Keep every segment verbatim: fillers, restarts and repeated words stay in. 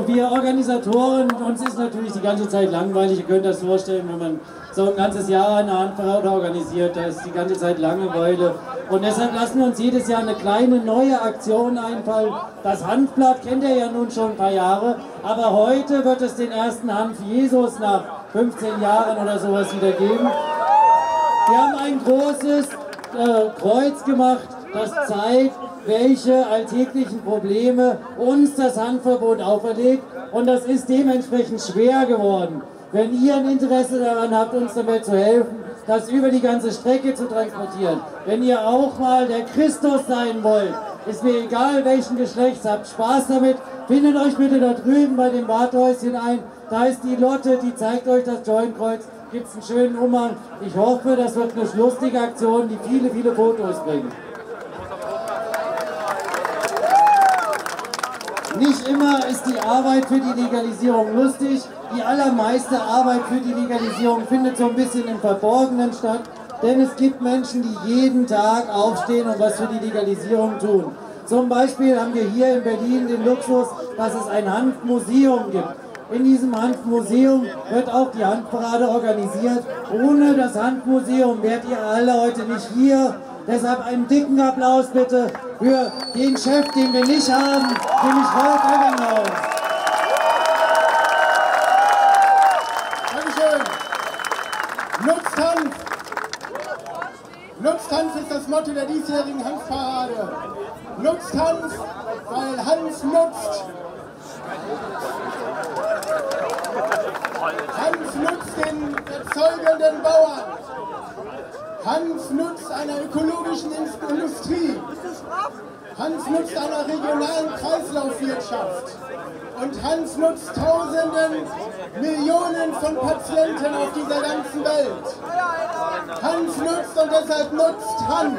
wir Organisatoren, uns ist natürlich die ganze Zeit langweilig. Ihr könnt das vorstellen, wenn man so ein ganzes Jahr eine Handparade organisiert, da ist die ganze Zeit Langeweile. Und deshalb lassen wir uns jedes Jahr eine kleine neue Aktion einfallen. Das Hanfblatt kennt ihr ja nun schon ein paar Jahre, aber heute wird es den ersten Hanf Jesus nach fünfzehn Jahren oder sowas wieder geben. Wir haben ein großes äh, Kreuz gemacht, das zeigt, welche alltäglichen Probleme uns das Hanfverbot auferlegt, und das ist dementsprechend schwer geworden. Wenn ihr ein Interesse daran habt, uns dabei zu helfen, das über die ganze Strecke zu transportieren, wenn ihr auch mal der Christus sein wollt, ist mir egal welchen Geschlechts, habt Spaß damit, findet euch bitte da drüben bei dem Badhäuschen ein, da ist die Lotte, die zeigt euch das Jointkreuz, gibt es einen schönen Umhang. Ich hoffe, das wird eine lustige Aktion, die viele, viele Fotos bringt. Nicht immer ist die Arbeit für die Legalisierung lustig. Die allermeiste Arbeit für die Legalisierung findet so ein bisschen im Verborgenen statt. Denn es gibt Menschen, die jeden Tag aufstehen und was für die Legalisierung tun. Zum Beispiel haben wir hier in Berlin den Luxus, dass es ein Hanfmuseum gibt. In diesem Hanfmuseum wird auch die Hanfparade organisiert. Ohne das Hanfmuseum wärt ihr alle heute nicht hier. Deshalb einen dicken Applaus bitte für den Chef, den wir nicht haben, nämlich Rolf Ebbinghaus. Dankeschön. Nutzt Hanf. Nutzt Hanf ist das Motto der diesjährigen Hanfparade. Nutzt Hanf, weil Hanf nutzt. Hanf nutzt den erzeugenden Bauern. Hanf nutzt einer ökologischen Industrie. Hanf nutzt einer regionalen Kreislaufwirtschaft. Und Hanf nutzt Tausenden, Millionen von Patienten auf dieser ganzen Welt. Hanf nutzt und deshalb nutzt Hanf.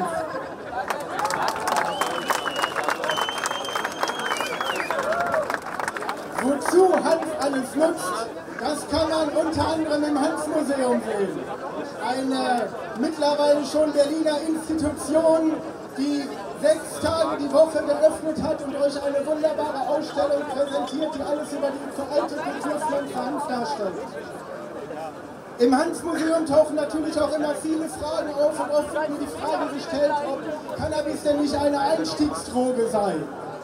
Wozu Hanf alles nutzt, das kann man unter anderem im Hanfmuseum sehen. Eine mittlerweile schon Berliner Institution, die sechs Tage die Woche geöffnet hat und euch eine wunderbare Ausstellung präsentiert, die alles über die alte Kulturpflanze Hanf darstellt. Im Hanfmuseum tauchen natürlich auch immer viele Fragen auf und oft wird mir die Frage gestellt, ob Cannabis denn nicht eine Einstiegsdroge sei.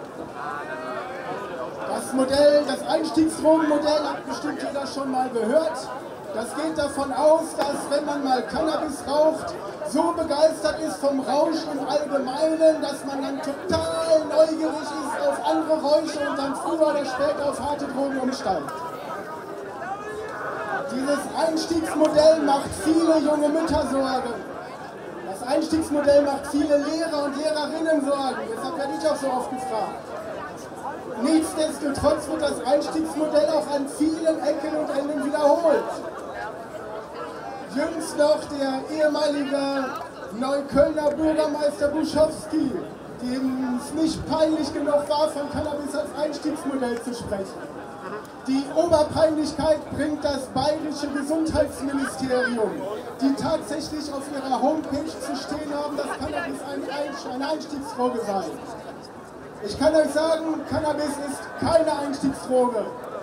Das Modell, das Einstiegsdrogenmodell hat bestimmt jeder schon mal gehört. Das geht davon aus, dass wenn man mal Cannabis raucht, so begeistert ist vom Rausch im Allgemeinen, dass man dann total neugierig ist auf andere Räusche und dann früher oder später auf harte Drogen umsteigt. Dieses Einstiegsmodell macht viele junge Mütter Sorgen. Das Einstiegsmodell macht viele Lehrer und Lehrerinnen Sorgen. Deshalb werde ich auch so oft gefragt. Nichtsdestotrotz wird das Einstiegsmodell auch an vielen Ecken und Enden wiederholt. Jüngst noch der ehemalige Neuköllner Bürgermeister Buschowski, dem es nicht peinlich genug war, von Cannabis als Einstiegsmodell zu sprechen. Die Oberpeinlichkeit bringt das bayerische Gesundheitsministerium, die tatsächlich auf ihrer Homepage zu stehen haben, dass Cannabis eine Einstiegsdroge sei. Ich kann euch sagen, Cannabis ist keine Einstiegsdroge.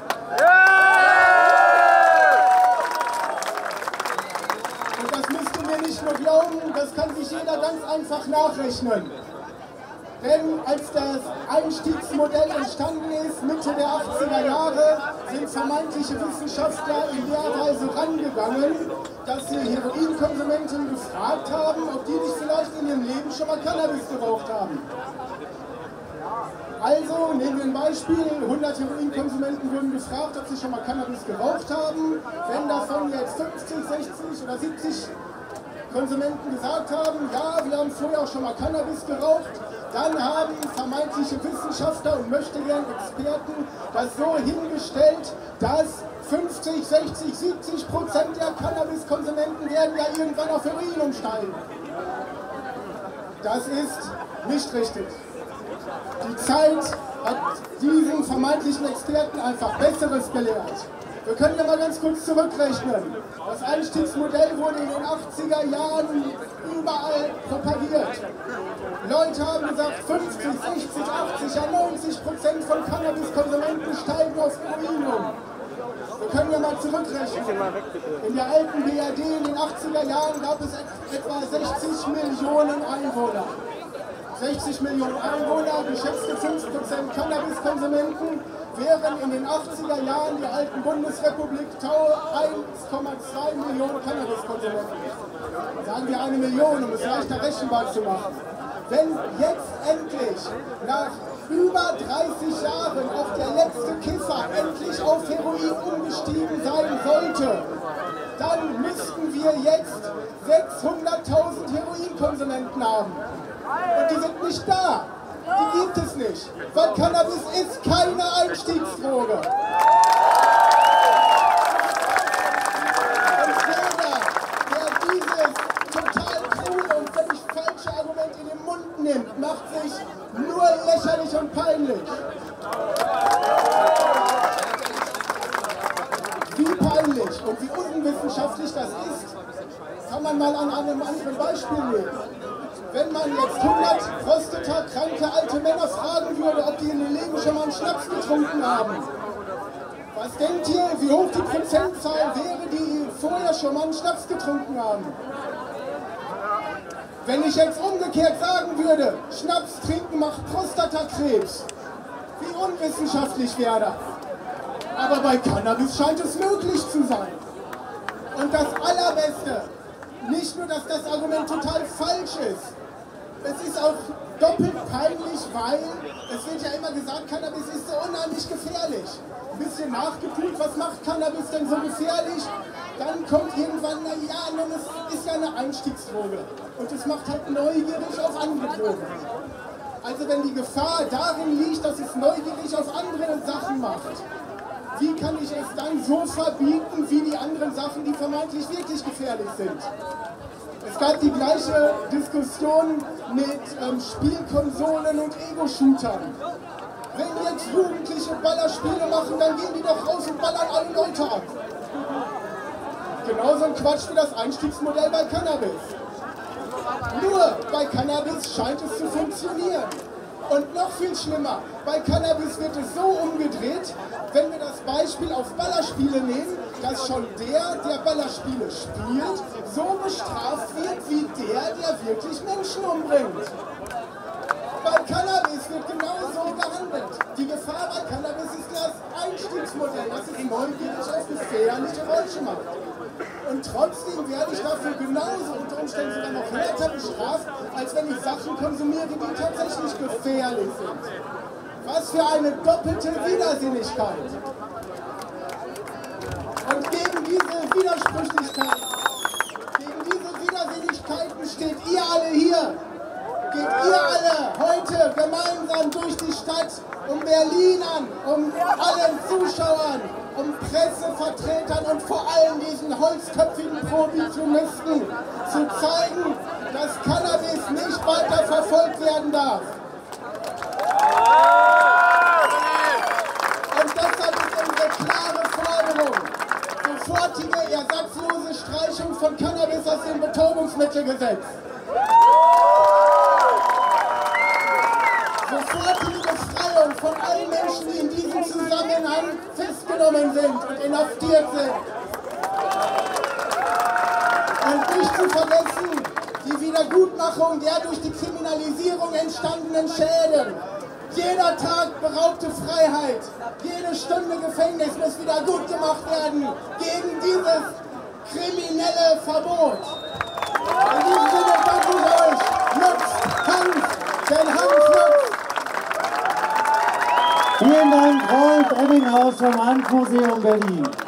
Und das müsst ihr mir nicht nur glauben, das kann sich jeder ganz einfach nachrechnen. Denn als das Einstiegsmodell entstanden ist, Mitte der achtziger Jahre, sind vermeintliche Wissenschaftler in der Weise rangegangen, dass sie Heroinkonsumenten gefragt haben, ob die nicht vielleicht in ihrem Leben schon mal Cannabis geraucht haben. Also, nehmen wir ein Beispiel, hundert Heroinkonsumenten wurden gefragt, ob sie schon mal Cannabis geraucht haben. Wenn davon jetzt fünfzig, sechzig oder siebzig Konsumenten gesagt haben, ja, wir haben vorher auch schon mal Cannabis geraucht, dann haben vermeintliche Wissenschaftler und möchtegern Experten das so hingestellt, dass fünfzig, sechzig, siebzig Prozent der Cannabiskonsumenten werden ja irgendwann auf Heroin umsteigen. Das ist nicht richtig. Die Zeit hat diesen vermeintlichen Experten einfach Besseres gelehrt. Wir können ja mal ganz kurz zurückrechnen. Das Einstiegsmodell wurde in den achtziger Jahren überall propagiert. Leute haben gesagt, fünfzig, sechzig, achtzig, ja neunzig Prozent von Cannabiskonsumenten steigen auf Heroin um. Wir können ja mal zurückrechnen. In der alten B R D in den achtziger Jahren gab es etwa sechzig Millionen Einwohner. sechzig Millionen Einwohner, geschätzte fünf Prozent Cannabiskonsumenten, während in den achtziger Jahren die alten Bundesrepublik eins Komma zwei Millionen Cannabiskonsumenten. Sagen wir eine Million, um es leichter rechenbar zu machen. Wenn jetzt endlich nach über dreißig Jahren auch der letzte Kiffer endlich auf Heroin umgestiegen sein sollte, dann müssten wir jetzt sechshunderttausend Heroinkonsumenten haben. Und die sind nicht da. Die gibt es nicht. Weil Cannabis ist keine Einstiegsdroge. Und jeder, der dieses total coole und völlig falsche Argument in den Mund nimmt, macht sich nur lächerlich und peinlich. Wie peinlich und wie unwissenschaftlich das ist, kann man mal an einem anderen Beispiel nehmen. Wenn man jetzt hundert prostatakranke alte Männer fragen würde, ob die in ihr Leben schon mal einen Schnaps getrunken haben, was denkt ihr, wie hoch die Prozentzahl wäre, die vorher schon mal einen Schnaps getrunken haben? Wenn ich jetzt umgekehrt sagen würde, Schnaps trinken macht Prostatakrebs, wie unwissenschaftlich wäre das? Aber bei Cannabis scheint es möglich zu sein. Und das Allerbeste, nicht nur, dass das Argument total falsch ist, es ist auch doppelt peinlich, weil es wird ja immer gesagt, Cannabis ist so unheimlich gefährlich. Ein bisschen nachgeprüft, was macht Cannabis denn so gefährlich? Dann kommt irgendwann, na ja, es ist ja eine Einstiegsdroge. Und es macht halt neugierig auf andere Drogen. Also wenn die Gefahr darin liegt, dass es neugierig auf andere Sachen macht, wie kann ich es dann so verbieten, wie die anderen Sachen, die vermeintlich wirklich gefährlich sind? Es gab die gleiche Diskussion mit ähm, Spielkonsolen und Ego-Shootern. Wenn jetzt Jugendliche Ballerspiele machen, dann gehen die doch raus und ballern alle Leute ab. Genauso ein Quatsch wie das Einstiegsmodell bei Cannabis. Nur bei Cannabis scheint es zu funktionieren. Und noch viel schlimmer, bei Cannabis wird es so umgedreht, wenn wir das Beispiel auf Ballerspiele nehmen, dass schon der, der Ballerspiele spielt, so bestraft wird wie der, der wirklich Menschen umbringt. Bei Cannabis wird genau so gehandelt. Die Gefahr bei Cannabis ist das Einstiegsmodell, das es neugierig auf gefährliche Geräusche macht. Und trotzdem werde ich dafür genauso unter Umständen sogar noch härter bestraft, als wenn ich Sachen konsumiere, die tatsächlich gefährlich sind. Was für eine doppelte Widersinnigkeit. Und gegen diese Widersprüchlichkeit, gegen diese Widersinnigkeiten steht ihr alle hier. Geht ihr alle heute gemeinsam durch die Stadt, um Berlinern, um allen Zuschauern, um Pressevertretern und vor allem diesen holzköpfigen Prohibitionisten zu zeigen, dass Cannabis nicht weiter verfolgt werden darf. Und deshalb ist unsere klare Forderung, sofortige ersatzlose Streichung von Cannabis aus dem Betäubungsmittelgesetz. Sofortige Befreiung von allen Menschen, die in diesem Zusammenhang festgenommen sind und inhaftiert sind. Und nicht zu vergessen, die Wiedergutmachung der durch die Kriminalisierung entstandenen Schäden. Jeder Tag beraubte Freiheit, jede Stunde Gefängnis muss wieder gut gemacht werden gegen dieses kriminelle Verbot. In diesem Sinne danke ich euch. Nutzt Hanf, denn Hanf nutzt. Vielen Dank, Rolf Ebbinghaus vom Hanf Museum Berlin.